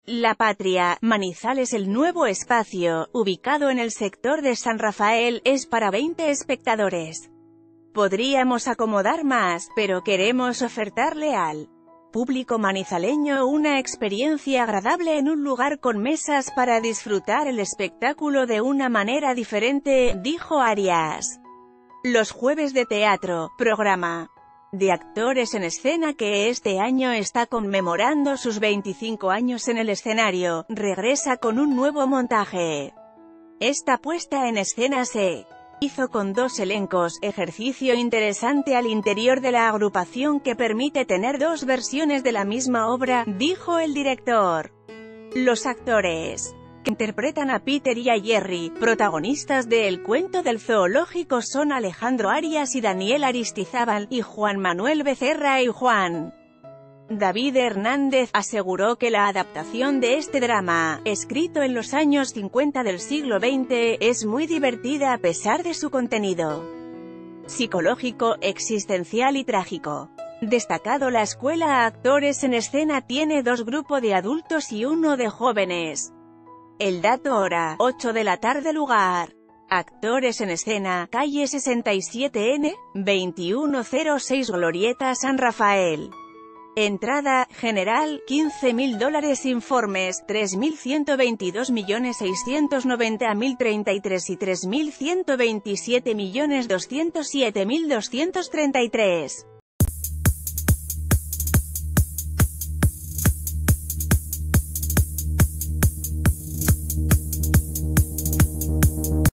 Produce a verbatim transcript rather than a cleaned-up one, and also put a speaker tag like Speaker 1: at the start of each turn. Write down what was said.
Speaker 1: La Patria, Manizales. El nuevo espacio, ubicado en el sector de San Rafael, es para veinte espectadores. Podríamos acomodar más, pero queremos ofertarle al público manizaleño una experiencia agradable en un lugar con mesas para disfrutar el espectáculo de una manera diferente, dijo Arias. Los jueves de teatro, programa de Actores en Escena, que este año está conmemorando sus veinticinco años en el escenario, regresa con un nuevo montaje. Esta puesta en escena se hizo con dos elencos, ejercicio interesante al interior de la agrupación que permite tener dos versiones de la misma obra, dijo el director. Los actores que interpretan a Peter y a Jerry, protagonistas de El cuento del zoológico, son Alejandro Arias y Daniel Aristizábal, y Juan Manuel Becerra y Juan David Hernández. Aseguró que la adaptación de este drama, escrito en los años cincuenta del siglo veinte, es muy divertida a pesar de su contenido psicológico, existencial y trágico. Destacado, la escuela Actores en Escena tiene dos grupos de adultos y uno de jóvenes. El dato: hora, ocho de la tarde. Lugar: Actores en Escena, calle sesenta y siete N, veintiuno cero seis, Glorieta, San Rafael. Entrada general, quince mil dólares. Informes, tres mil ciento veintidós millones seiscientos noventa mil treinta y tres y tres mil ciento veintisiete millones doscientos siete mil doscientos treinta y tres.